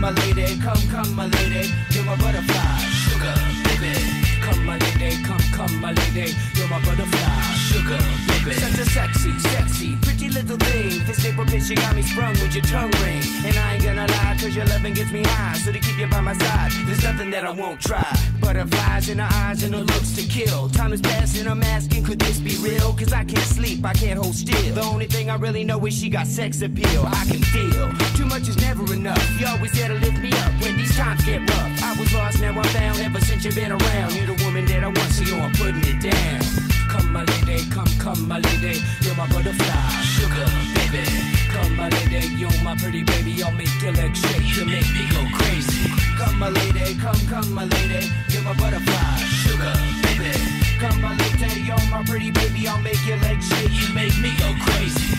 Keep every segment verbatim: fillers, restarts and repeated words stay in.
my lady, come, come, my lady, you're my butterfly, sugar, baby. Come, my lady, come, come, my lady, you're my butterfly, sugar, baby. Such a sexy, sexy, pretty little thing. This paper bitch, you got me sprung with your tongue ring. And I ain't gonna lie, cause your loving gets me high. So to keep you by my side, there's nothing that I won't try. Butterflies in her eyes and her looks to kill. Time is passing, I'm asking, could this be real? Cause I can't sleep, I can't hold still. The only thing I really know is she got sex appeal. I can feel, too much is never enough. You always there to lift me up when these times get rough. I was lost, now I'm found, ever since you've been around. You're the woman that I want, so yo, I'm putting it down. Come, my lady, come, come, my lady, you're my butterfly, sugar, baby. Come, my lady, you're my pretty baby, I'll make your legs shake, you make me go crazy. Come, my lady, come, come, my lady, you're my butterfly, sugar, baby. Come, my lady, you're my pretty baby, I'll make your legs shake, you make me go crazy.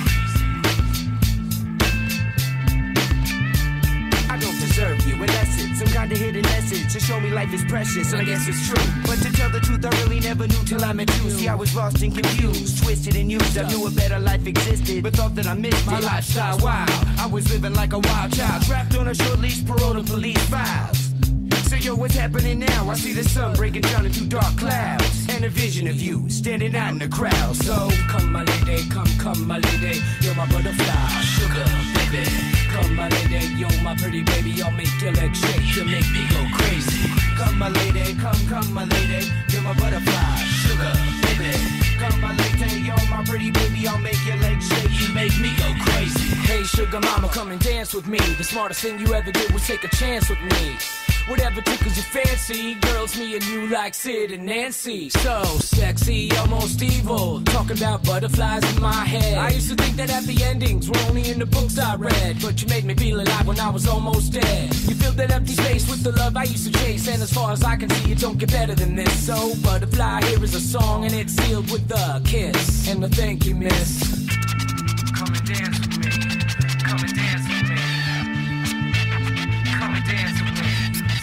I don't deserve you, unless it's some kind of hidden message to show me life is precious, and I guess it's true. But to tell the truth, I really never knew till I met you. See, I was lost and confused, twisted and used. I knew a better life existed, but thought that I missed my lifestyle wild. I was living like a wild child, trapped on a short leash, parole to police files. So yo, what's happening now? I see the sun breaking down into dark clouds, and a vision of you standing out in the crowd. So come, my lady, come, come, my lady, you're my butterfly, sugar, baby. Come, my lady, you're my pretty baby, I'll make your legs shake, you make me go crazy. Come, my lady, come, come, my lady, you're my butterfly, sugar, baby. Come, my lady, you're my pretty baby, I'll make your legs shake, you make me go crazy. Hey, sugar mama, come and dance with me. The smartest thing you ever did was take a chance with me. Whatever tickles your fancy, girls, me and you like Sid and Nancy. So sexy, almost evil, talking about butterflies in my head. I used to think that happy endings were only in the books I read, but you made me feel alive when I was almost dead. You filled that empty space with the love I used to chase, and as far as I can see, it don't get better than this. So butterfly, here is a song, and it's sealed with a kiss and a thank you, miss. Come and dance with me. Come and dance with me. Come and dance with me.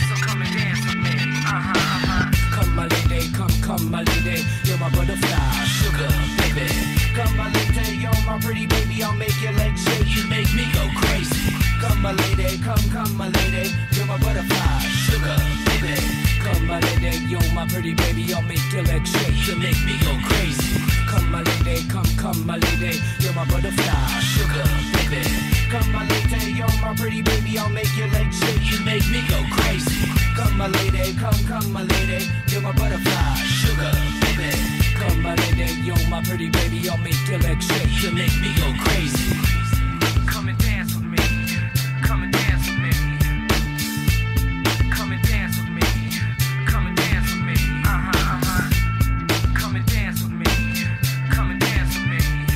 Uh-huh, uh-huh. Come, my lady, come, come, my lady, you're my butterfly, sugar, baby. Come, my lady, you're my pretty baby, I'll make your legs shake, you make me go crazy. Come, my lady, come, come, my lady, you're my butterfly, sugar, baby. Come, my lady, you're my pretty baby, I'll make your legs shake, you make me go crazy. Come, my lady, come, come, my lady, you're my butterfly, sugar, baby. Come, my lady, you're my pretty baby, I'll make your legs shake, you make me go crazy. Come, my lady, come, come, my lady, you're my butterfly, sugar, baby. Come, my lady, you're my pretty baby, I'll make your legs shake, you make me go crazy. Come and dance with me, come and dance with me. Come and dance with me, come and dance with me. Uh-huh, uh-huh. Come and dance with me, come and dance with me.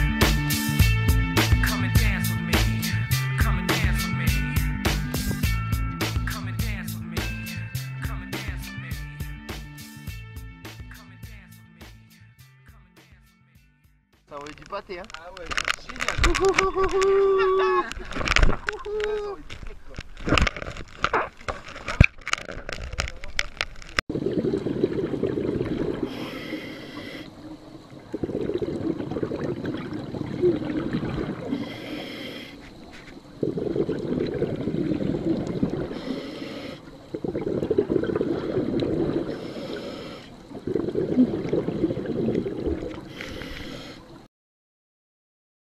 Come and dance with me, come and dance with me. Come and dance with me. Come and dance with me. Come and dance with me. Come and dance with me. Ça envoie du pâté, hein. Ah ouais, c'est génial.